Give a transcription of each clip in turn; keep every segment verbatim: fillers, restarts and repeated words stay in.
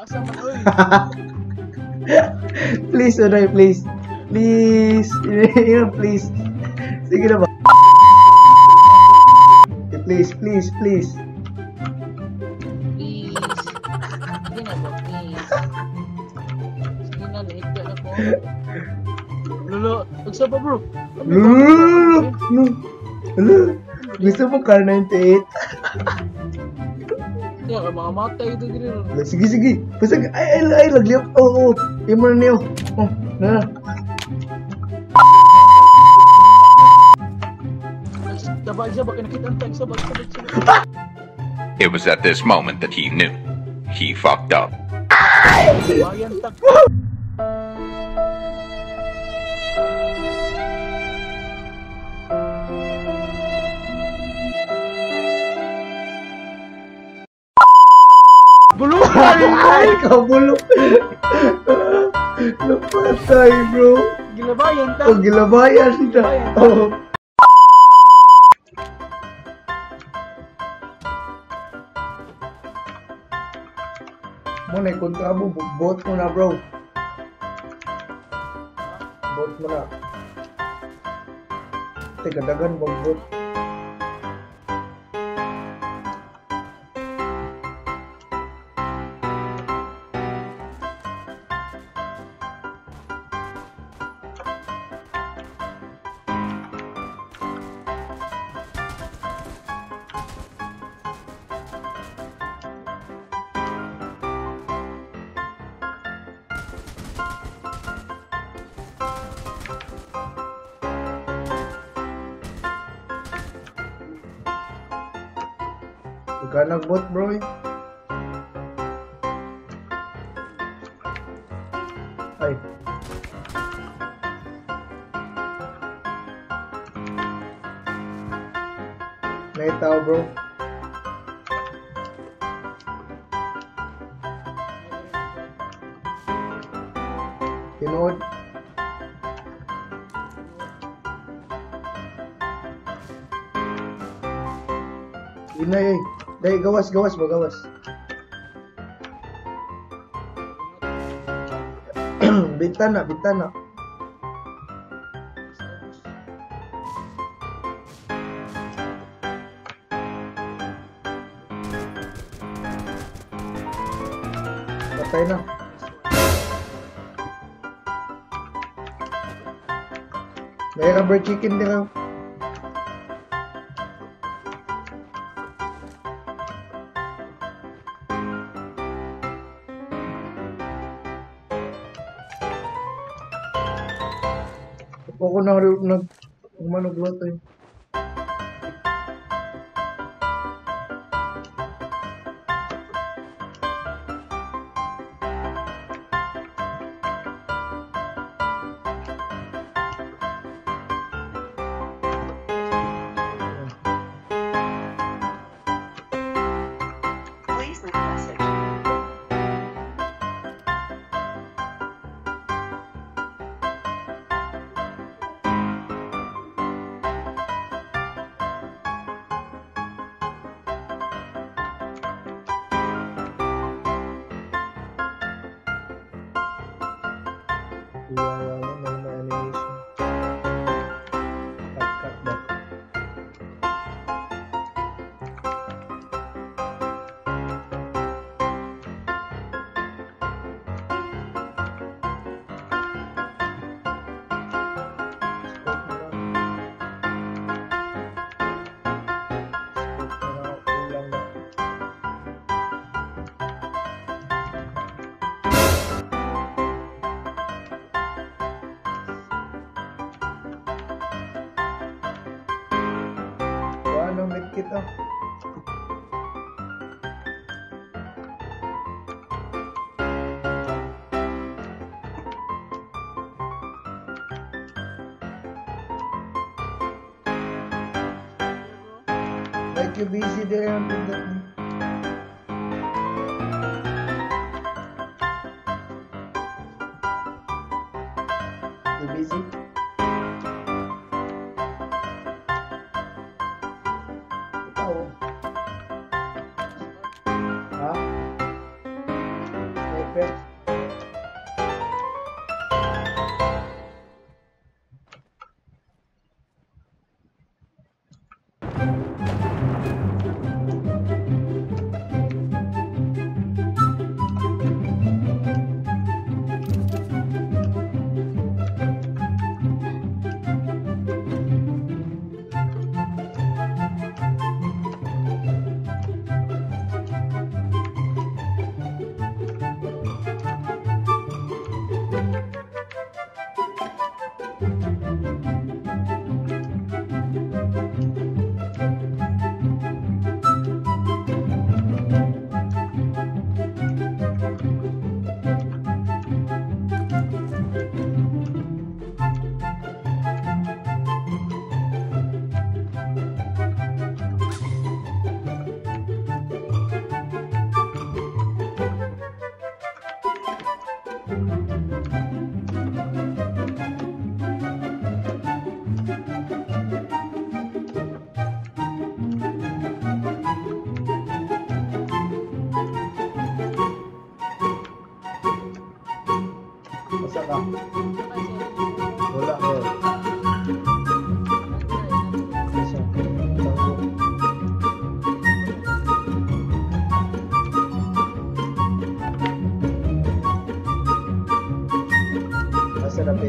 Asa man, oy. Please, Unoy, please. Please. Please. Sige na ba? Please, please, please. Please. Sige na ba, please. Sige na, nahiga na ko. Lolo, magsa pa bro. Lolo, lolo. Gusto mo car ninety-eight? Kaya, mga matay ito gini. Sige, sige. Basta, ay, ay, ay, lagliap. Oo, oo. Yung mo na niyo. Oh, na na. Sabay siya, baka nakita ang tag, sabay, sabay, sabay. It was at this moment that he knew he fucked up. Bayan tag. Bulong tayo, Ay, kabulok. Napatay, bro. gilabayan tag. Oh, gilabayan siya. Oh. Mo na kontra mo, bot mo na, bro. Bot mo na. Teka, dagan mo bot. Huwag ka nagbot, bro. Ay. May tao, bro. Tinood. Inay, ay. Dahil gawas, gawas ba, gawas. Bintana, bintana. Patay na. May rubber chicken din ako. Ako na nag umanugluto eh. Please leave a message. Iwawa mo, may mga animation. Cut, cut ba? Stop mo na. Stop mo na, kulang na. Paano medkit ah? Like you busy there ang pindot mo. You busy? Ikaw oh. Ha? Ay, sniper. Masa ka? Wala ko. Masa? Masa lapit?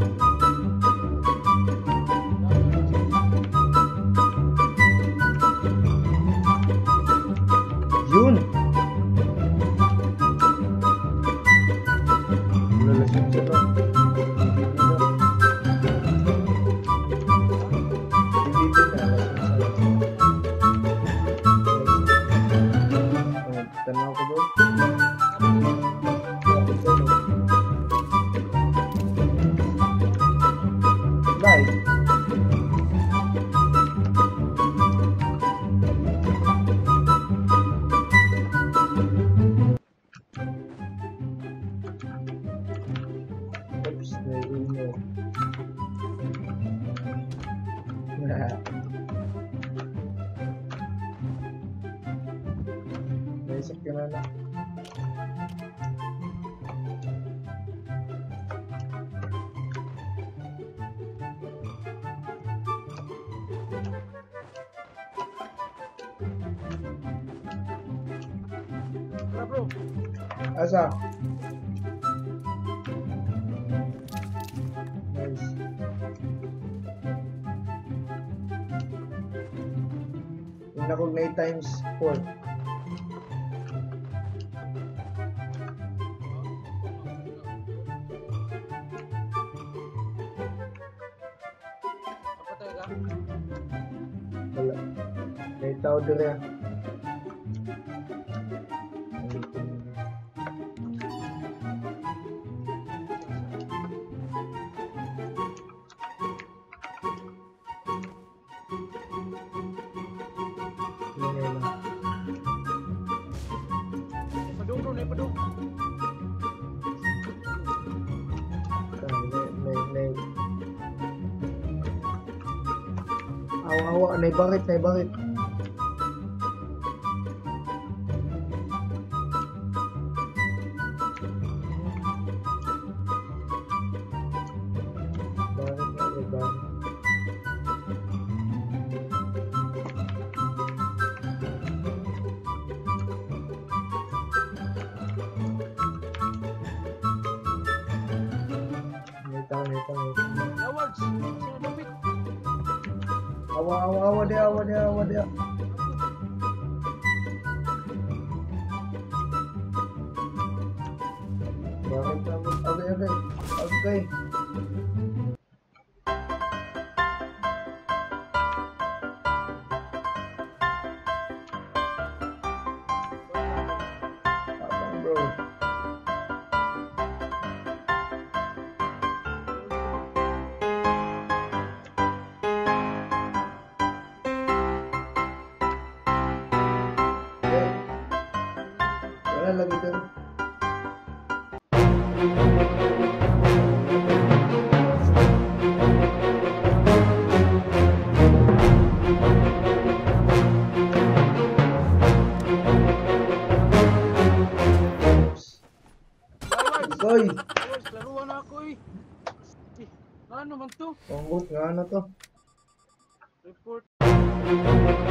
Yun! Lalasyon siya to. Pipipin na. Tanaw ko doon. Live. Oops, naiinyo. Naisip ka na na. Tara bro. Asa? Nice. Yung nakugnay times four. Kapatay ka? Wala. May tao doon yan. Ingay lang. Padung bro, naik padung. Nay, nay, nay. Awa-awa, nay bakit, nay bakit? Bakit, nay bakit? Nay tao, nay tao, nay tao. Awards. Sino David? Awa, awa, awa dia, awa dia, awa dia. Bakit naman? Okay, okay. Okay. Abang bro. Okay. Wala lagi doon. Oy, Boys, laruan ako eh. Eh, ano man to? manggut nga na to. Report.